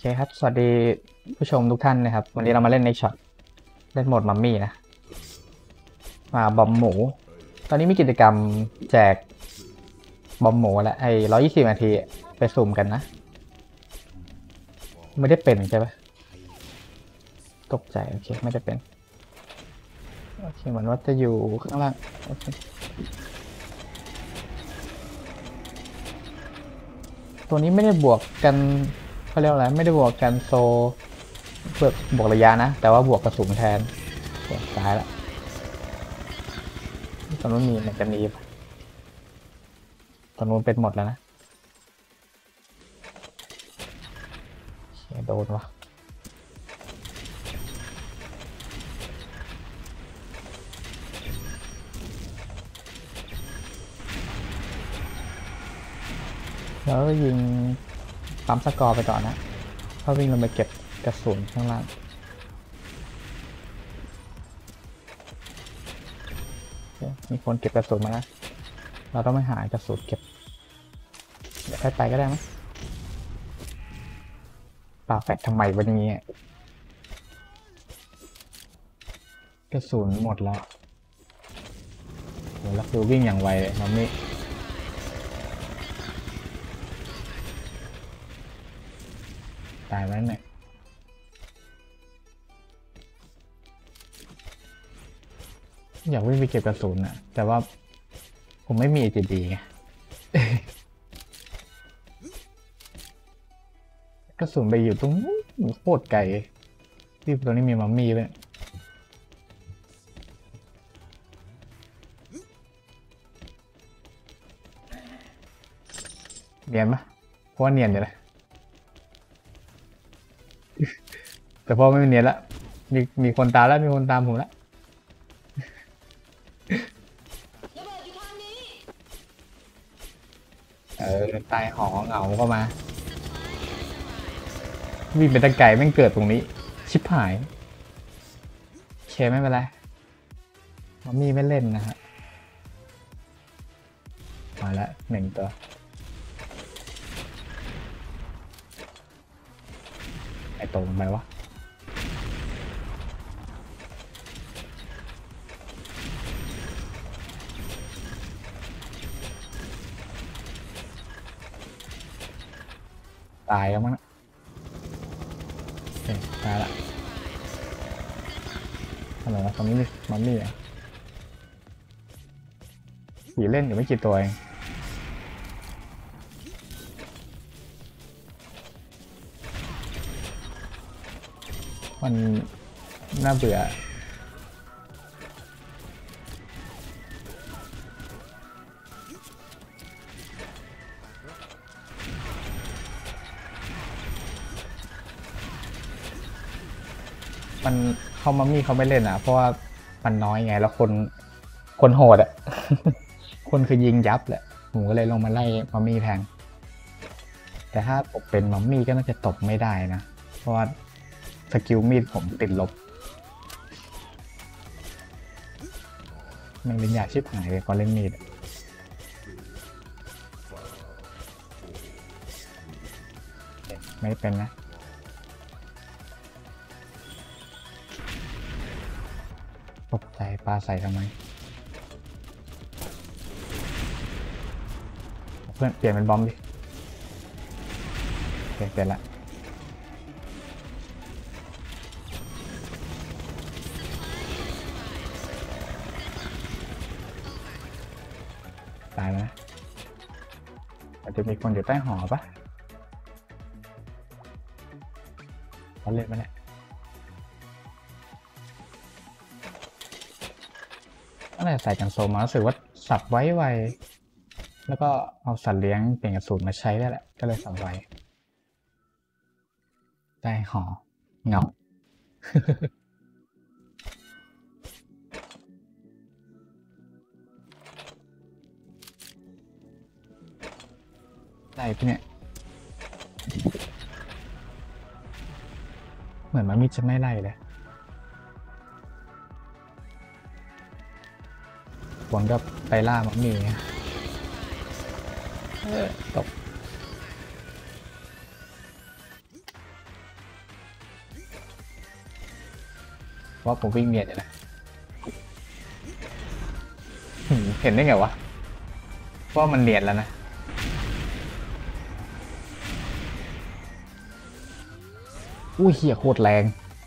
เคครับสวัสดีผู้ชมทุกท่านนะครับวันนี้เรามาเล่นในช็อตเล่นโหมดมัมมี่นะมาบอมหมูตอนนี้มีกิจกรรมแจกบอมหมูแหละ120 นาทีไปสุ่มกันนะไม่ได้เป็นใช่ปะตกใจโอเคไม่ได้เป็นโอเคเหมือนว่าจะอยู่ข้างล่างโอเคตัวนี้ไม่ได้บวกกันเขาเรียกอะไรไม่ได้บวกกันโซบวกระยะนะแต่ว่าบวกกระสุนแทนตายละตอนนู้นมีมันจะมีตอนนู้นเป็นหมดแล้วนะโดนวะแล้วยิงปั๊มสกอร์ไปก่อนนะเขาวิ่งลงไปเก็บกระสุนข้างล่างมีคนเก็บกระสุนมาแล้วเราต้องไม่หากระสุนเก็บเดี๋ยวค่อยไปก็ได้มั้ยปาแฟกทำไมวันนี้กระสุนหมดแล้วแล้วคือวิ่งอย่างไวเลยมันไม่ตายแล้วเนี่ยอยากวิ่งไปเก็บกระสุนอะแต่ว่าผมไม่มี AGD ไงกระสุนไปอยู่ตรงนู้นโคตรไกลที่ตรงนี้มีมัมมี่เลยเนียนปะเพราะว่าเนียนอยู่เลยแต่พอไม่เนียนละมีคนตามแล้วมีคนตามผมแล้วตายหอเหงาเข้ามาวิ่งไปตะไก่แม่งเกิดตรงนี้ชิบหายเคไม่เป็นไรมัมมี่ไม่เล่นนะฮะมาแล้ว1 ตัวไอตรงไปวะตายแล้วมั้งตายละอะไรวะตรงนี้มีมัมมี่อ่ะผีเล่นอยู่ไม่กี่ตัวเองมันน่าเบื่อมันเขามัมมี่เขาไม่เล่นอ่ะเพราะว่ามันน้อยไงแล้วคนโหดอ่ะ คนคือยิงยับแหละผมก็เลยลงมาไล่มัมมี่แทนแต่ถ้าตบเป็นมัมมี่ก็น่าจะตบไม่ได้นะเพราะว่าสกิลมีดผมติดลบมันเป็นยาชิบหายเลยพอเล่นมีดไม่เป็นนะตกใจปลาใส่ทำไมเพื่อนเปลี่ยนเป็นบอมดิเปลี่ยนละตายแล้วนะอาจจะมีคนอยู่ใต้หอปะเขาเล่นมาเนี่ยอะไรใส่กันโซมารู้สึกว่าสับไว้ไวแล้วก็เอาสัตว์เลี้ยงเปลี่ยนกระสุนมาใช้ได้แหละก็เลยสับไว้ใต้หอเงาได้พี่เนี่ยเหมือนมันมีจะไม่ไล่เลยฝนก็ไปล่ามันมีตกว่าผมวิ่งเนียนอยู่นะเห็นได้ไงวะว่ามันเนียนแล้วนะอุ้ยเหี้ยโคตรแรง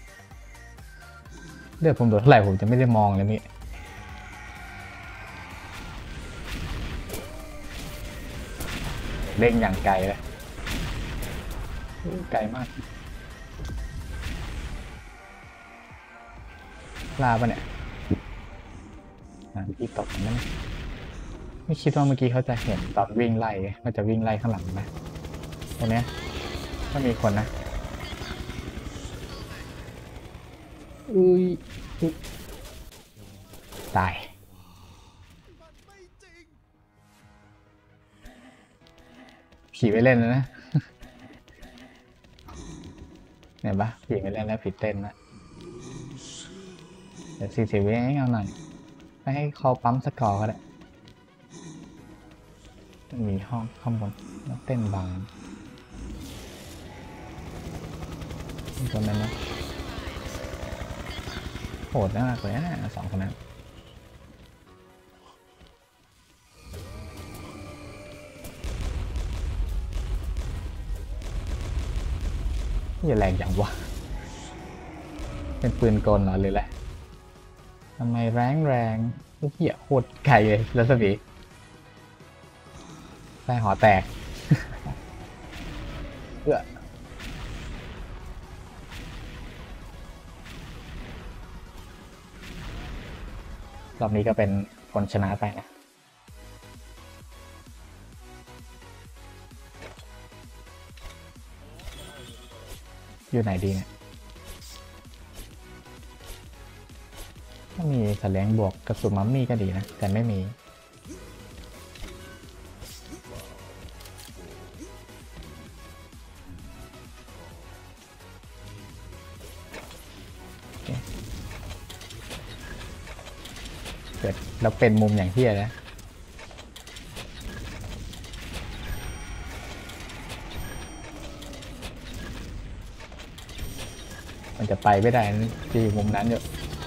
เลือดผมโดนเท่าไหร่ผมจะไม่ได้มองเลยนี่เด้งอย่างไกลเลยไกลมากลาปะเนี่ยพี่ตกนั่นไม่คิดว่าเมื่อกี้เขาจะเห็นตอนวิ่งไล่เขาจะวิ่งไล่ข้างหลังนะตรงนี้ก็มีคนนะอุ้ยตายผีไม่เล่นแล้วนะเห็นปะผีไม่เล่นแล้วผีเต้นนะเดี๋ยว40 วิให้เอาหน่อยไม่ให้เขาปั๊มสกอร์ก็ได้มีห้องข้างบนแล้วเต้นบางคนนั้นนะโหดมากเลยนะ2 คนนั้นอย่าแรงอย่างวะเป็นปืนกลเหรอหรืออะไรทำไมแรงลูกเหี้ยโคตรไกลเลยแล้วสบีใส่หอแตกเพื่อรอบนี้ก็เป็นคนชนะไปนะอยู่ไหนดีเนี่ยถ้ามีสัตว์เลี้ยงบวกกระสุนมัมมี่ก็ดีนะแต่ไม่มีเกิดแล้วเป็นมุมอย่างเที่ยนะมันจะไปไม่ได้ที่มุมนั้นอยู่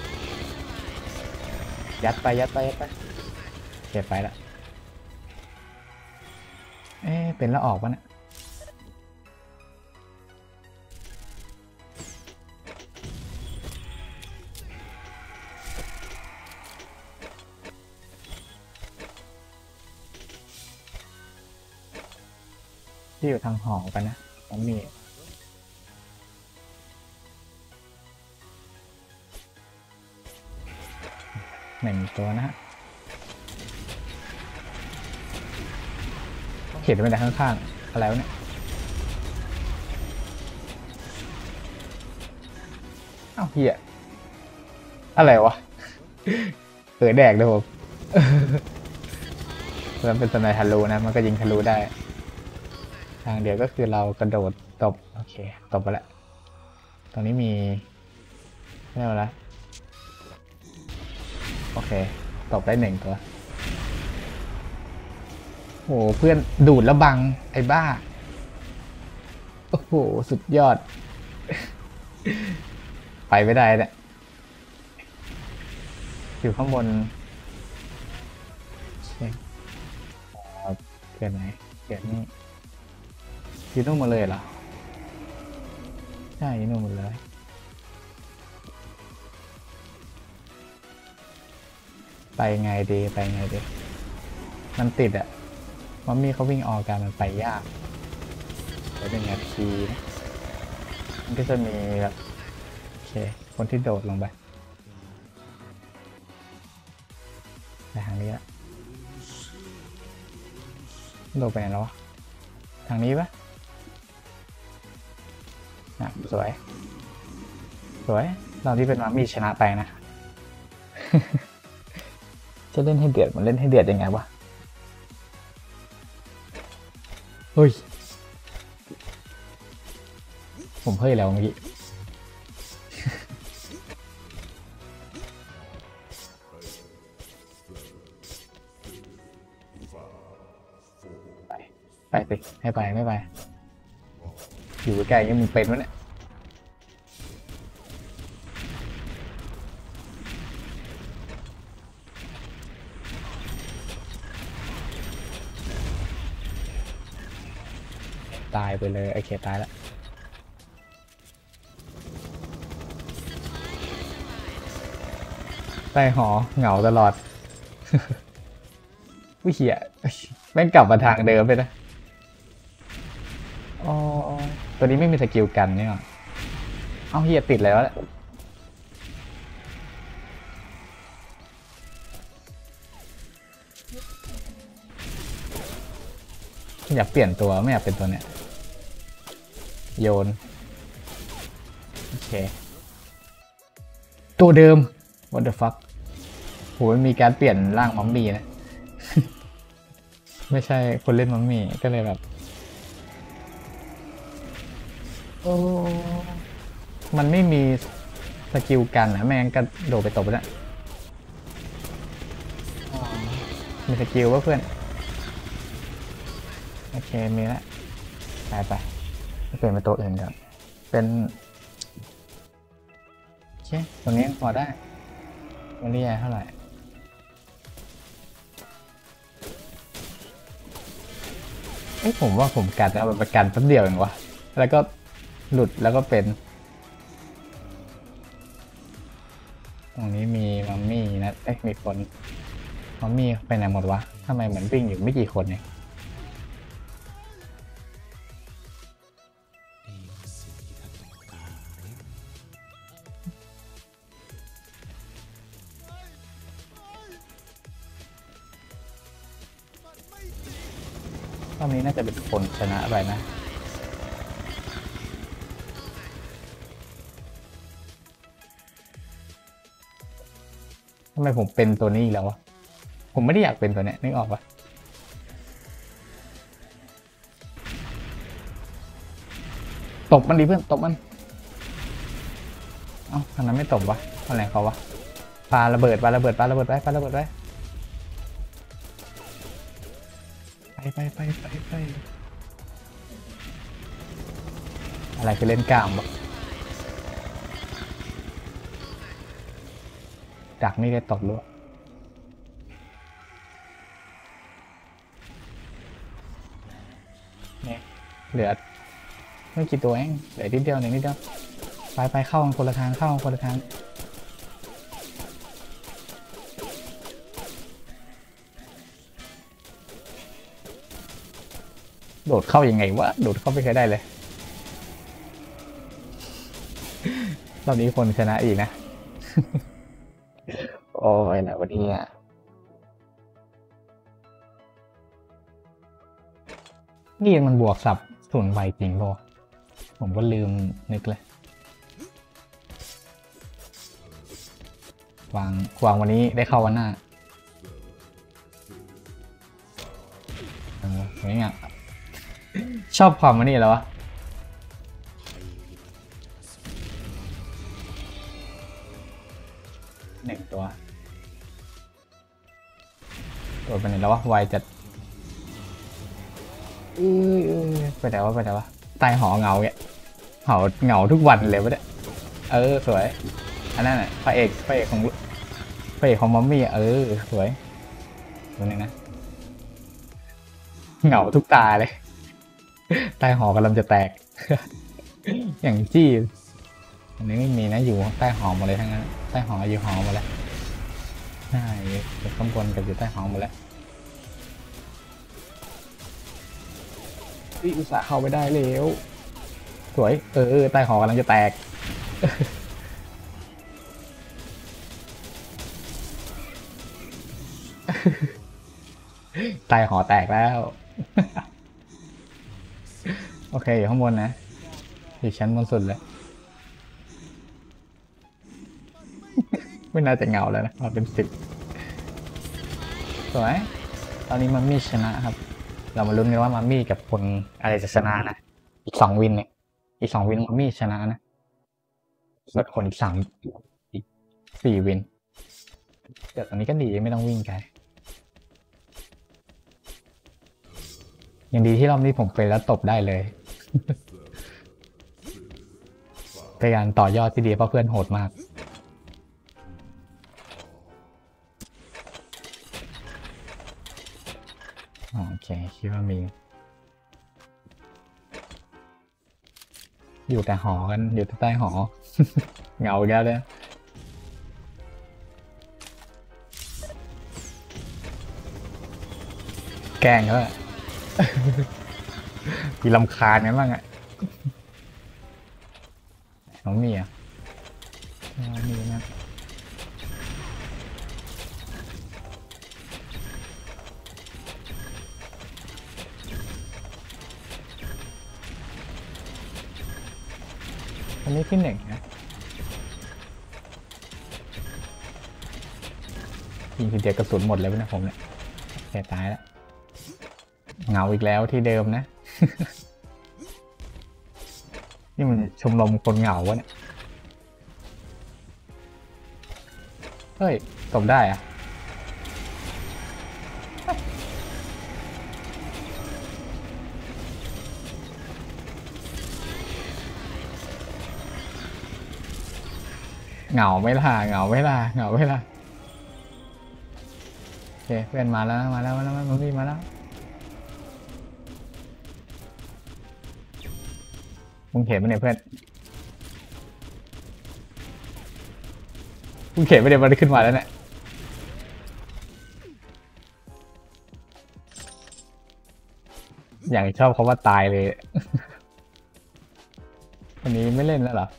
ยัดไปเก็บไปละเป็นแล้วออกปะเนี่ยที่อยู่ทางหอกันนะผมมี1 ตัวนะฮะเห็นไปแต่ข้างๆอะไรวะเนี่ยอ้าวเหี้ยอะไรวะแดกเลยผมมันเป็นสไนทะลุนะมันก็ยิงทะลุได้ทางเดียวก็คือเรากระโดดตบโอเคตบไปแล้วตรงนี้มีไม่เอาละโอเคตบได้1 ตัวโหเพื่อนดูดแล้วบังไอ้บ้าโอ้โหสุดยอดไปไม่ได้เนี่ยอยู่ข้างบนเกิดไหนเกิดนี่ยูนุ่มมาเลยเหรอใช่ยูนุ่มมาเลยไปไงดีมันติดอะมัมมี่เขาวิ่งออกกันมันไปยากเดี๋ยว1 นาทีนะมันก็จะมีแบบโอเคคนที่โดดลงไปทางนี้ละโดดไปไหนแล้ววะทางนี้ปะสวยเราที่เป็นมัมมี่ชนะไปนะ จะเล่นให้เดือดมันเล่นให้เดือดยังไงวะเฮ้ยผมเฮ้ยแล้วเมื่อกี้ไปสิให้ไปไม่ไปอยู่ใกล้ยังมึงเป็นวะเนี่ยตายไปเลยโอเคตายแล้วใต้หอเหงาตลอดวิเหี้ยแม่งกลับมาทางเดิมไปนะอ๋อตัวนี้ไม่มีสกิลกันเนี่ยเอาเฮียติดแล้วแหละอยากเปลี่ยนตัวไม่อยากเป็นตัวเนี้ยโยนโอเคตัวเดิม what the fuck โหมีการเปลี่ยนร่างมัมมี่นะ ไม่ใช่คนเล่นมัมมี่ก็เลยแบบโอ้มันไม่มีสกิลกันนะแม่งกระโดดไปตบแล้วมีสกิลว่าเพื่อนโอเคมีแล้วไปเปลี่ยนเป็นตัวอื่นก่อนเป็นโอเคตัวนี้พอได้ไม่ได้ใหญ่เท่าไหร่ผมว่าผมกัดเอาประกันแป๊บเดียวเองวะแล้วก็หลุดแล้วก็เป็นตรงนี้มีมัมมี่นะมีคนมัมมี่ไปไหนหมดวะทำไมเหมือนวิ่งอยู่ไม่กี่คนเนี่ยรอบนี้น่าจะเป็นคนชนะไปนะทำไมผมเป็นตัวนี้อีกแล้ววะผมไม่ได้อยากเป็นตัวเนี้ยนึกออกปะตบมันดีเพื่อนตบมันเอ้าทางนั้นไม่ตบวะอะไรเขาวะปาระเบิดไไปอะไรคือเล่นกล้ามวะดักนี่ได้ตบด้วยเนี่ยเหลือไม่กี่ตัวเองเหลือนิดเดียวไปเข้าคนละทางโดดเข้ายังไงวะโดดเข้าไม่เคยได้เลยรอบนี้คนชนะอีกนะโอ้ยนะวันนี้นี่มันบวกสับส่วนไวจริงป่ะผมก็ลืมนึกเลยวางวันนี้ได้เข้าวันหน้าอย่างเงี้ยชอบความวันนี้แล้ววะหนึ่งตัวไปไหนแล้ววะไวจัดไปไหนวะตายหอเงาเนี่ยเหงาทุกวันเลยวะเนี่ยสวยอันนั้นน่ะพระเอกของมัมมี่สวยตัวนึงนะเหงาทุกตาเลยใต้หอกำลังจะแตกอย่างจี้อันนี้ไม่มีนะอยู่ใต้หอหมดเลยทั้งนั้นใต้หออยู่หอหมดแล้วใช่อยู่ข้างบนกับอยู่ใต้หอหมดแล้วอุตส่าห์เข้าไปได้แล้วสวยใต้หอกำลังจะแตกใต้หอแตกแล้วโอเคอยู่ข้างบนนะอยู่ชั้นบนสุดเลยไม่น่าจะเงาแล้วนะมาเป็น10สวยตอนนี้มัมมี่ชนะครับเรามาลุ้นกันว่ามัมมี่กับคนอะไรจะชนะนะอีก2 วินเนี่ยอีก2 วินมัมมี่ชนะนะส่วนคนอีก4 วินเดี๋ยวตอนนี้ก็ดีไม่ต้องวิ่งไกลยังดีที่รอบนี้ผมไปแล้วตบได้เลยเป็นการต่อยอดที่ดีเพราะเพื่อนโหดมากโอเคคิดว่ามีอยู่แต่หอกันอยู่แต่ใต้หอ เหงาอีกแล้วเนี่ยแกล้งเขาอะมีลำคาญกันบ้างอะน้องมีอ่ะน้องมีนะอันนี้ที่หนึ่งนะยิงทีเดียวกระสุนหมดเลยนะผมเนี่ยแกตายแล้วเหงาอีกแล้วที่เดิมนะ นี่มันชมรมคนเหงาวะเนี่ยเฮ้ยตบได้อะเหงาไม่ล่ะเหงาไม่ล่ะเหงาไม่ล่ะโอเคเพื่อนมาแล้วมาแล้วมาแล้วมันมีมาแล้วมึงเห็นไหมเนี่ยเพื่อนมึงเห็นไหมเนี่ยมันขึ้นมาแล้วเนี่ยอย่างชอบเขาว่าตายเลยวันนี้ไม่เล่นแล้วเหรอ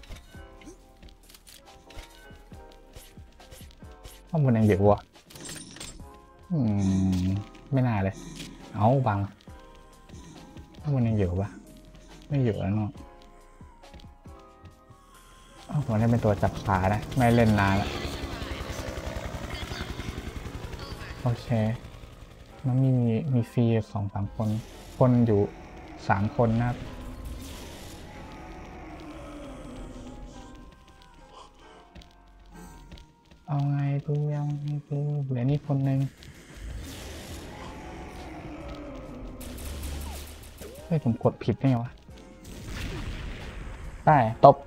ข้อมูลยังเยอะวะอืมไม่น่าเลยเอาบังข้อมูลยังเยอะปะไม่เยอะแล้วเนาะผมได้เป็นตัวจับขานะไม่เล่นนานแล้วโอเคมันมีฟรี2-3คนคนอยู่3คนนะครับเอาไงดูยังไงดูเหลือนี่คนหนึ่งเฮ้ยผมกดผิดได้ไงวะได้ตบ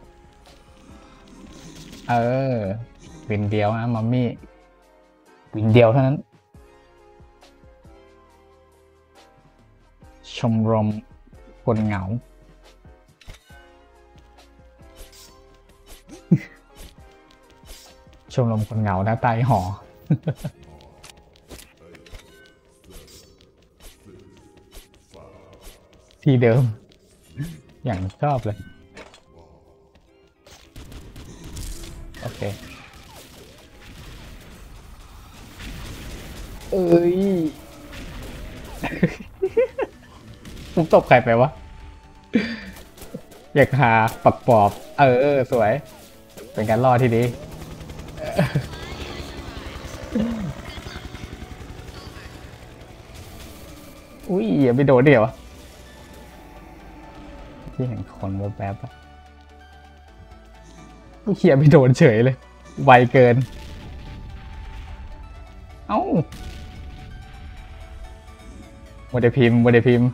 วินเดียวนะมัมมี่วินเดียวเท่านั้นชมรมคนเหงา ชมรมคนเหงาหน้าใต้หอ ที่เดิม อย่างชอบเลย โอเคเอ้ย ผมตบใครไปวะ อยากหาปักปอบสวย เป็นการล่อที่ดี อุ้ยอย่าไปโดนเดี๋ยวที่เห็นคนแวบๆผู้เขียไปโดนเฉยเลย ไวเกิน เอ้าโมเดพิมพ์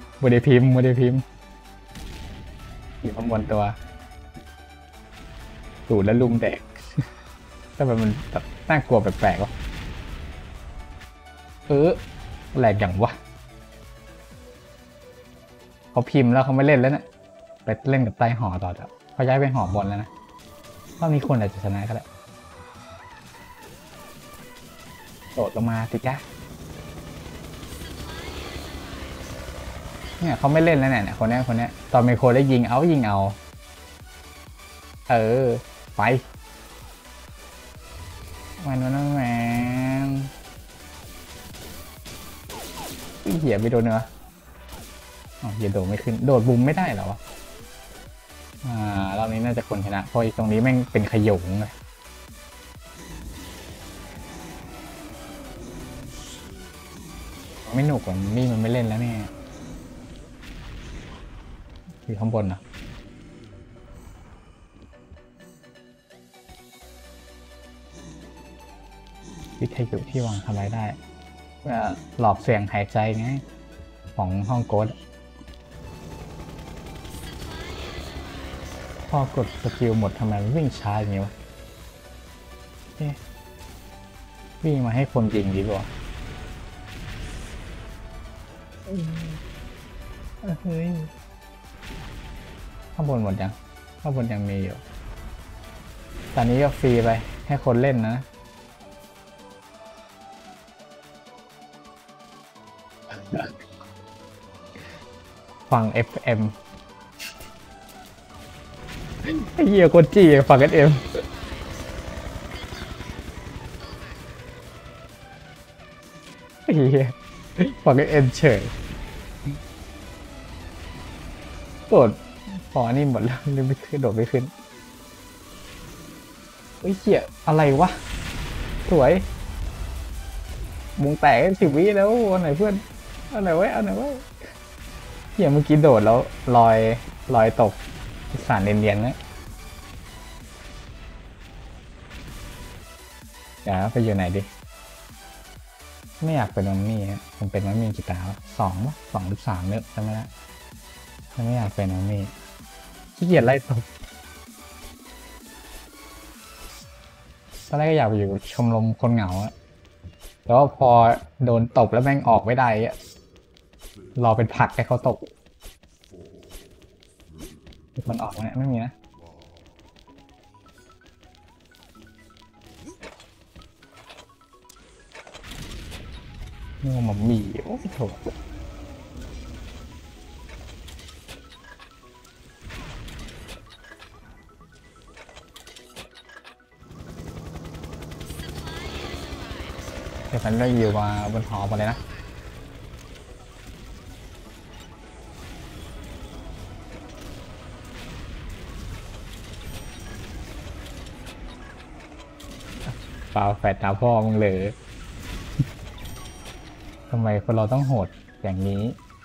อยู่ข้างบนตัวสูดแล้วลุมแดกแต่มันแบบน่ากลัวแปลกๆวะแหลกอย่างวะเขาพิมพ์แล้วเขาไม่เล่นแล้วเนี่ยไปเล่นกับใต้หอต่อเถอะเขาย้ายไปหอบนแล้วนะรอบนี้คนอาจจะชนะก็ได้โดดลงมาสิจ้าเนี่ยเขาไม่เล่นแล้วเนี่ยคนนี้ตอนเมโครได้ยิงเอาไปแมนเหี้ยไปโดนเนื้อเหี้ยโดดไม่ขึ้นโดดบุมไม่ได้เหรอวะรอบนี้น่าจะคนชนะเพราะตรงนี้แม่งเป็นขยงเลยไม่หนุกกว่านี่มันไม่เล่นแล้วเนี่ยอยู่ข้างบนนะวิทยุที่วางทำอะไรได้หลอกเสียงหายใจไงของห้องโกดพอกดสกิลหมดทำไมมันวิ่งช้าอย่างนี้วะวิ่งมาให้คนยิงดีกว่าเฮ้ยข้างบนหมดยังข้างบนยังมีอยู่ตอนนี้ก็ฟรีไปให้คนเล่นนะฟัง FM ไอ้เหี้ยคนจี้ฟัง FM ไอ้เหี้ยฟัง FM เฉยโดดพอนี่หมดแล้วนี่ไม่ขึ้นโดดไม่ขึ้นไอ้เหี้ยอะไรวะสวยมุงแตก10 วิแล้วอันไหนเพื่อนอันไหนไว้อันไหนไว้เหี้ยเมื่อกี้โดดแล้วลอยตกสารเนียนๆนะอย่าไปอยู่ไหนดิไม่อยากเป็นมัมมี่ผมเป็นมัมมี่กี่ตา2 หรือ 3เนี่ยจำไม่ได้ไม่อยากเป็นมัมมี่ขี้เกียจไล่ตบตอนแรกก็อยากไปอยู่ชมรมคนเหงาอะแต่ว่าพอโดนตบแล้วแม่งออกไม่ได้อะรอเป็นผักให้เขาตบมันออกไหมไม่มีนะนี่มัมมี่โอ้โหเดี๋ยวมันเลือกอยู่มาบนหอมาเลยนะเปล่าแฝดตาพ่อมึงเลยทำไมคนเราต้องโหดอย่างนี้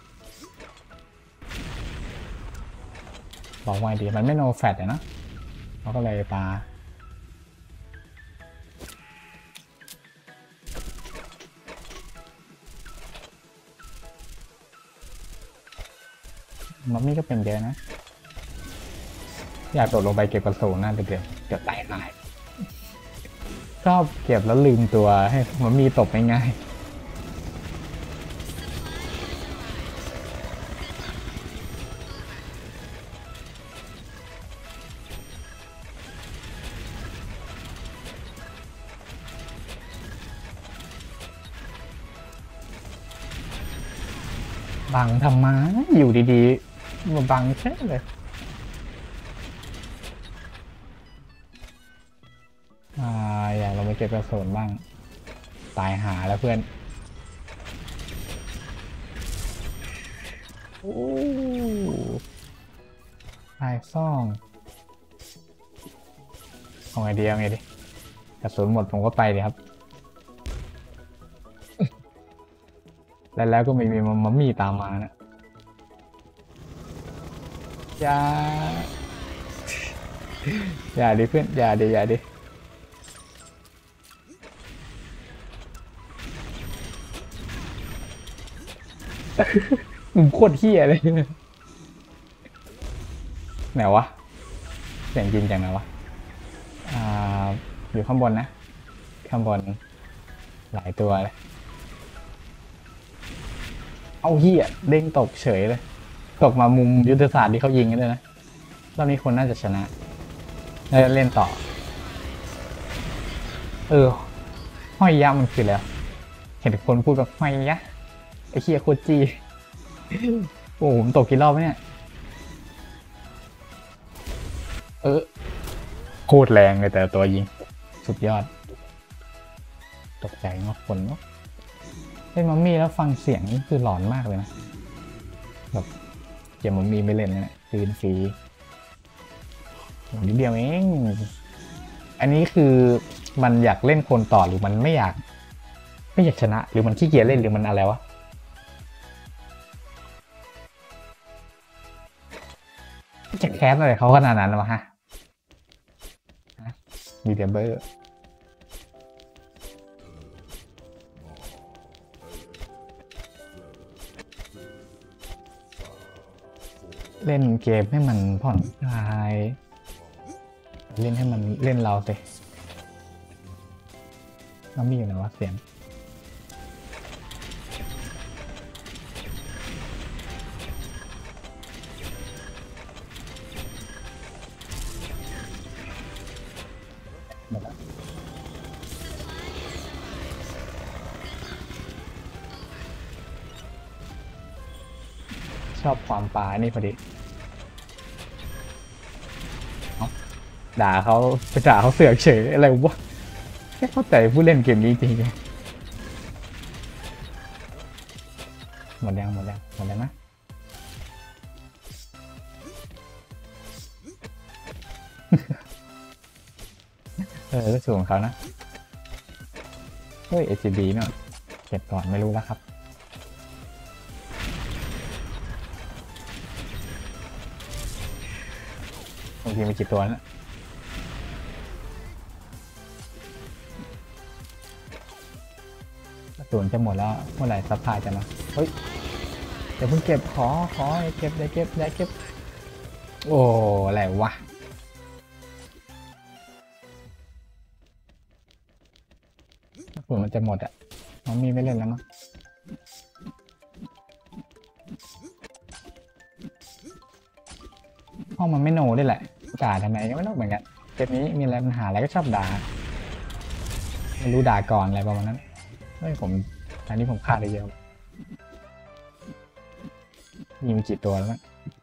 บอกไว้ดีมันไม่โนแฟตนะเขาก็เลยปามัมมี่ก็เป็นเยอะนะอยากโดดลงไปเก็บกระสุนน่าเดือดเกือบตายหายชอบเก็บแล้วลืมตัวให้มัมมี่ตบง่ายๆบังทำไมอยู่ดีๆมาบังแค่เลยอยากลงไปเก็บกระสุนบ้างตายหาแล้วเพื่อนโอ้ตายซ่องเอาไงดีกระสุนหมดผมก็ไปดิครับแล้วก็ไม่มีมัมมี่ตามมานะอย่าดิเพื่อนอย่าดิมึงโคตรเฮี้ยเลยไหนวะเสียงจริงจังนะวะอยู่ข้างบนนะข้างบนหลายตัวเลยเอาเฮี้ยเด้งตกเฉยเลยตกมามุมยุทธศาสตร์ที่เขายิงกันเลยนะรอบนี้คนน่าจะชนะน่าจะเล่นต่อห้อยยะมันคือแล้วเห็นคนพูดแบบห้อยยะไอ้เฮี้ยโคตรจี้โอ้ผมตกกี่รอบเนี่ยโคตรแรงเลยแต่ตัวยิงสุดยอดตกใจมากคนเนาะเล่นมัมมี่แล้วฟังเสียงนี่คือหลอนมากเลยนะแบบเกมมัมมี่ไม่เล่นนะคืนฟรีนิดเดียวเองอันนี้คือมันอยากเล่นคนต่อหรือมันไม่อยากชนะหรือมันขี้เกียจเล่นหรือมันอะไรวะจะแคสอะไรเขาขนาดนั้นวะฮะมีเดียเบอร์เล่นเกมให้มันผ่อนคลายเล่นให้มันเล่นเราสิเรามีอยู่ไหนวะเสียงชอบความปลานี่พอดีด่าเขาไปด่าเขาเสือกเฉยอะไรวะแค่เข้าใจผู้เล่นเกมนี้จริงๆหมดยังนะก็สูงของเขานะเฮ้ย AGB เนาะเก็บก่อนไม่รู้แล้วครับบางทีมีกี่ตัวนะส่วนจะหมดแล้วเมื่อไหร่ซัพพลายจะมาเฮ้ยเดี๋ยวเพิ่งเก็บขอเก็บได้เก็บโอ้อะไรวะส่วนมันจะหมดอ่ะน้องมีไม่เล่นแล้วมั้งห้องมันไม่โนได้แหละด่าทำไมก็ไม่รู้เหมือนกันเกมนี้มีอะไรปัญหาอะไรก็ชอบด่าไม่รู้ด่าก่อนอะไรประมาณนั้นเฮ้ยผมอันนี้ผมขาดไปเยอะมีกี่ตัวแล้วมั้ง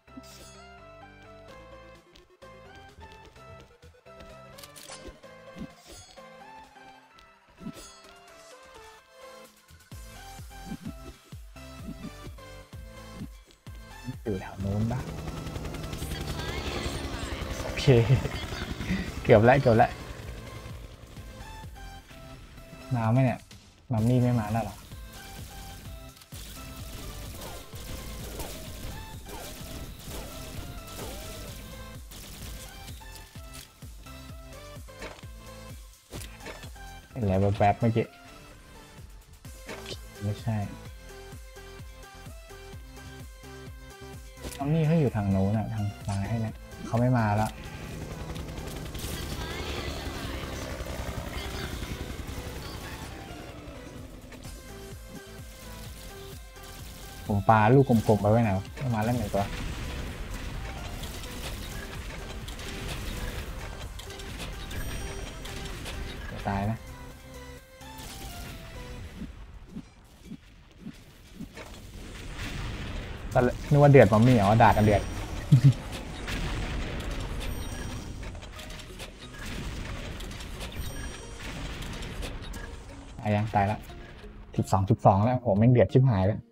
อยู่แถวโน้นบ้างโอเคเกือบแล้วมาไหมเนี่ยมัมมี่ไม่มาแล้วหรอเห็นอะไรแวบๆเมื่อกี้ไม่ใช่มัมมี่เขาอยู่ทางโน้นอะทางซ้ายเนี่ยเขาไม่มาแล้วผมปาลูกกลมๆไปไว้ไหนมาแล้วหนึ่งตัวตายนะตอนนึกว่าเดือดมัมมี่อ๋อด่ากันเดือดยังตายละ12.2แล้วโหแม่งเดือดชิบหายแล้ว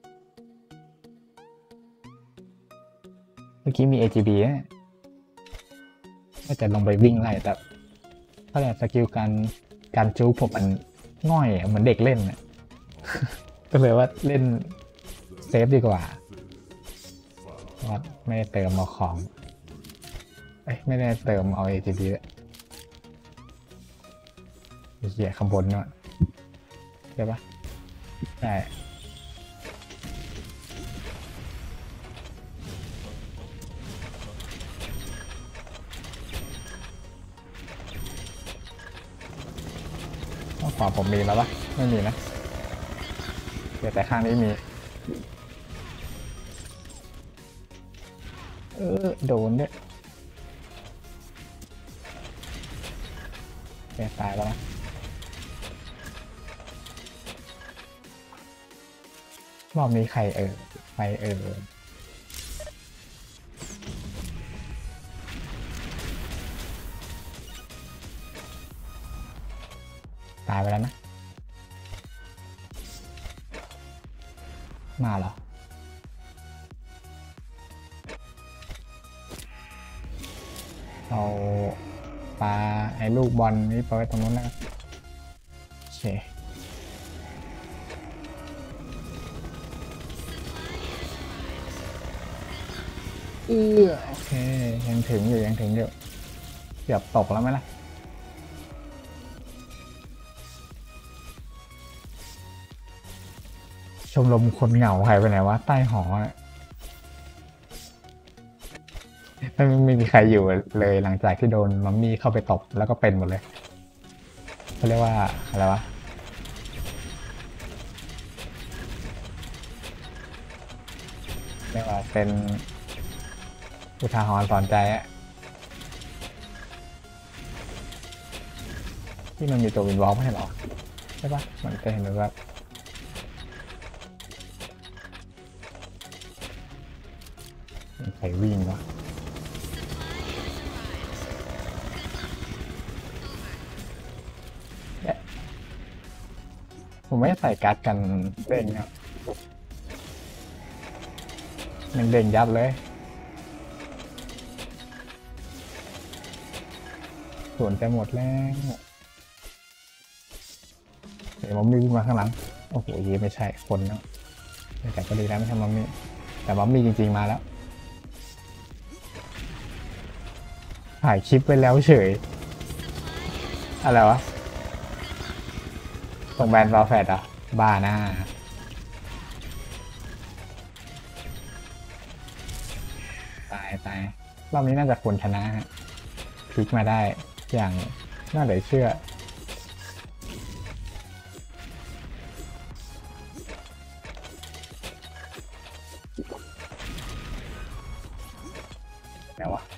เมื่อกี้มี AGB นะก็จะลงไปวิ่งไล่แต่ถ้าแบบสกิลการจู๊ผมมันง่อยเหมือนเด็กเล่นน่ะก็เลยว่าเล่นเซฟดีกว่าว่าไม่ได้เติมเอาของไม่ได้เติมเอา AGB เหี้ยข้างบนเนาะใช่ปะใช่ขวาผมมีแล้วปะไม่มีนะเดี๋ยวแต่ข้างนี้มีโดนด้วยแกตายแล้วนะรอบนี้ใครไปตายไปแล้วนะมาเหรอเอาปลาไอ้ลูกบอลนี้ไปไว้ตรงนู้นแล้วโอเคโอเคยังถึงอยู่เกือบตกแล้วไหมล่ะชมรมคนเหงาหายไปไหนวะใต้หอไม่มีใครอยู่เลยหลังจากที่โดนมัมมี่เข้าไปตบแล้วก็เป็นหมดเลยเขาเรียกว่าอะไรวะเรียกว่าเป็นอุทาหรณ์สอนใจอะที่มันมีตัววินวอล์กไม่ใช่หรอใช่ปะมันจะเห็นแบบใครวิ่งวะเนี่ยผมไม่ใส่การ์ดกันเด้งครับมันเด้งยับเลยส่วนจะหมดแล้วเดี๋ยวมัมมี่วิ่งมาข้างหลังโอ้โหยีไม่ใช่คนเนาะแต่ก็ดีแล้วไม่ใช่มัมมี่แต่มัมมี่จริงๆมาแล้วถ่ายคลิปไว้แล้วเฉยอะไรวะส่งแบรนด์วาแฟดอ่ะบ้าหน้าตายรอบนี้น่าจะควรชนะฮะพลิกมาได้อย่างน่าเหลือเชื่อแล้ววะ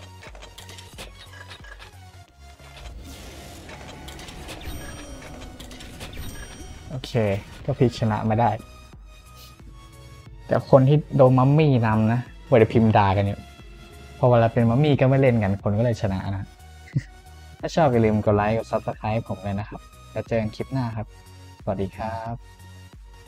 โอเคก็พลิกชนะมาได้แต่คนที่โดนมัมมี่นำนะว่าจะพิมพ์ด่ากันอยู่พอเวลาเป็นมัมมี่ก็ไม่เล่นกันคนก็เลยชนะนะถ้าชอบอย่าลืมกดไลค์กด Subscribe ผมเลยนะครับแล้วเจอกันคลิปหน้าครับสวัสดีครับ